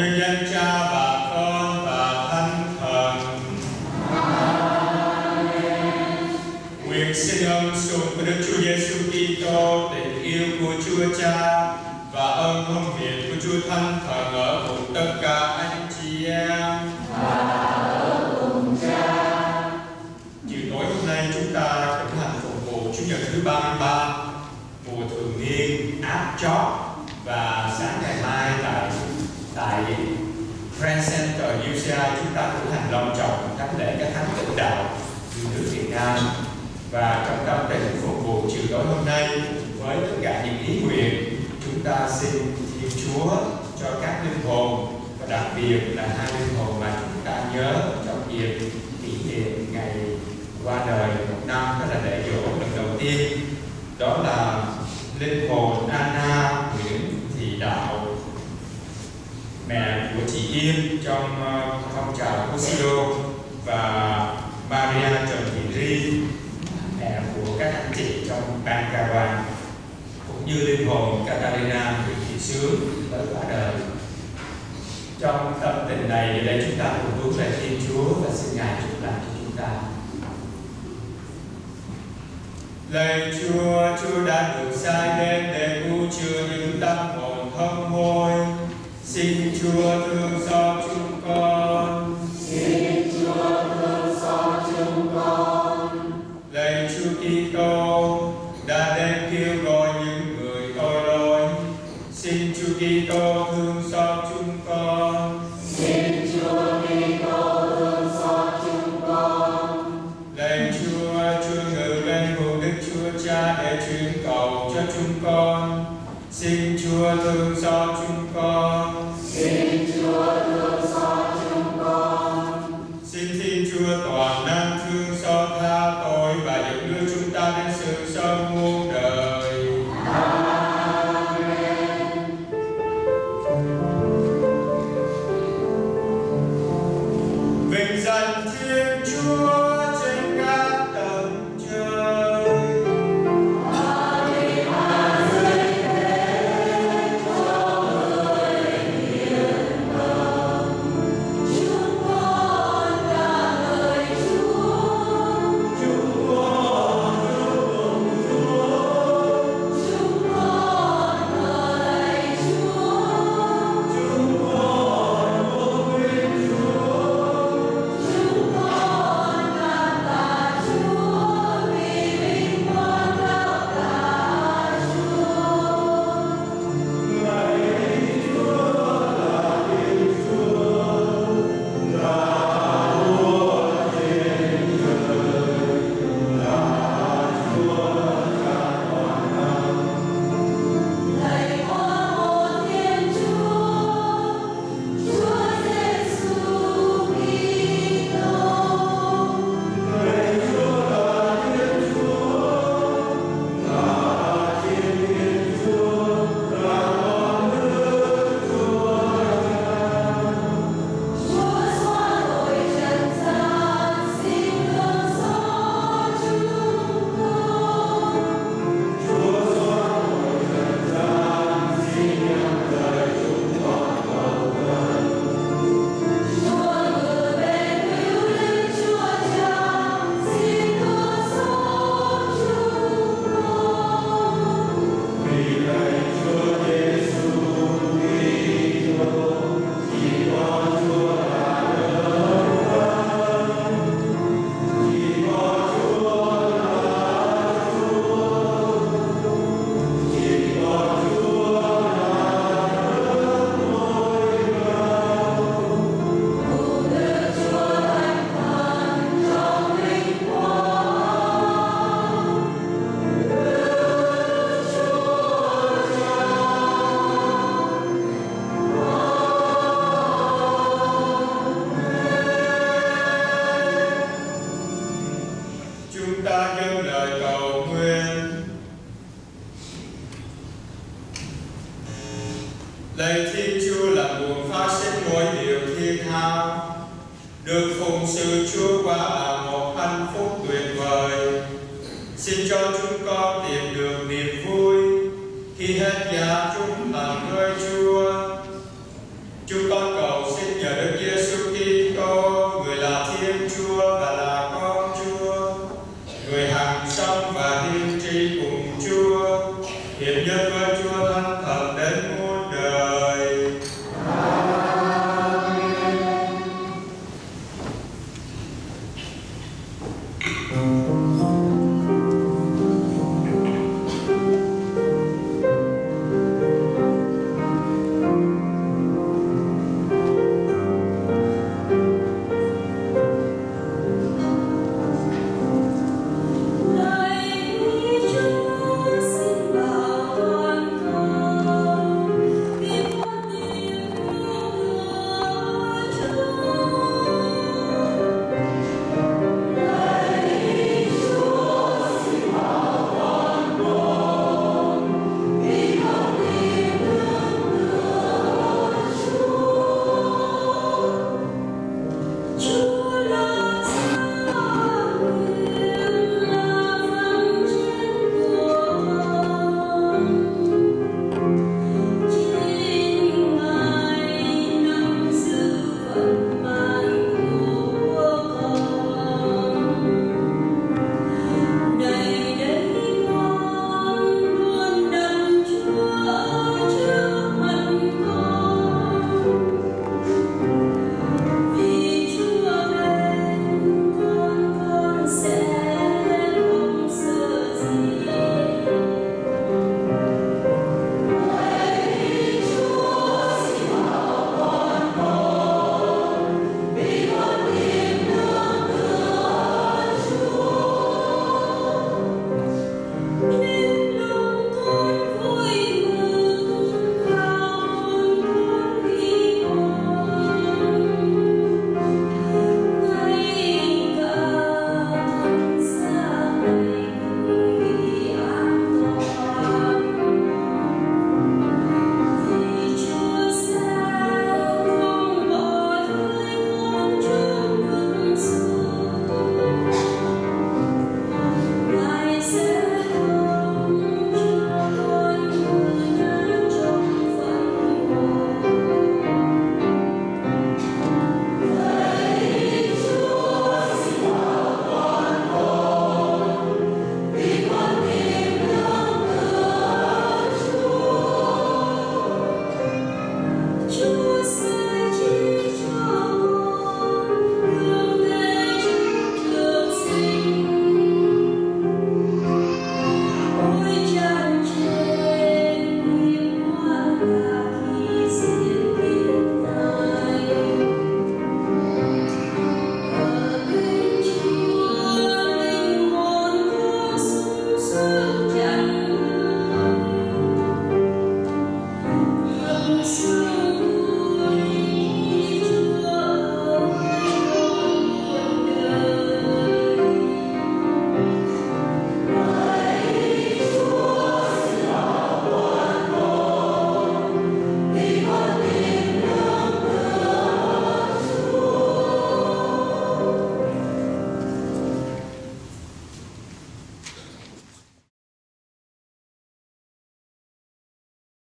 nhân danh Cha và Con và Thánh Thần. Nguyện xin ơn sủng của Đức Chúa Giêsu Kitô, tình yêu của Chúa Cha và ơn thông hiền của Chúa Thánh Thần ở cùng tất cả anh chị em. Và ở cùng Cha. Chiều tối hôm nay chúng ta cử hành phục vụ Chủ nhật thứ 33 mùa thường niên áp chót, và sáng ngày mai tại Friends Center UCI chúng ta cử hành long trọng thánh lễ các thánh tịnh đạo từ nước Việt Nam. Và trong tâm tình phục vụ chiều tối hôm nay, với tất cả những ý nguyện, chúng ta xin Thiên Chúa cho các linh hồn, và đặc biệt là hai linh hồn mà chúng ta nhớ trong dịp kỷ niệm ngày qua đời một năm, đó là lễ giỗ lần đầu tiên. Đó là linh hồn Anna Nguyễn Thị Đạo, mẹ của chị Yên trong phong trào Cusio, và Maria Trần Thị Ri, mẹ của các anh chị trong ban ca đoàn, cũng như linh hồn Catalina Nguyễn Thị Sướng tới quả đời. Trong tâm tình này, giờ đây chúng ta cùng hướng về Thiên Chúa và xin Ngài chúc lành cho chúng ta. Lạy Chúa, Chúa đã được sai đến để cứu chữa những tâm hồn thông hối. Xin Chúa thương xót chúng con. Xin Chúa thương xót chúng con. Lạy Chúa Kitô đã đến kêu gọi những người tội lỗi. Xin Chúa Kitô thương xót chúng con. Xin Chúa Kitô thương xót chúng con. Lạy Chúa, Chúa ngự lên cùng Đức Chúa Cha để truyền cầu cho chúng con. Xin Chúa thương xót chúng con. Xin Chúa thương xót chúng con. Xin Thiên Chúa toàn năng thương xót tha tội và dẫn đưa chúng ta đến sự sống muôn đời. Amen. Vinh danh Thiên Chúa trên các tầng trời. Lạy Thiên Chúa là nguồn phát sinh mỗi điều thiên thao, được phụng sự Chúa quả là một hạnh phúc tuyệt vời. Xin cho chúng con tìm được niềm vui khi hết giá chúng bằng nơi Chúa. Chúng con hằng sống và tiên tri cùng Chúa, hiệp nhất với Chúa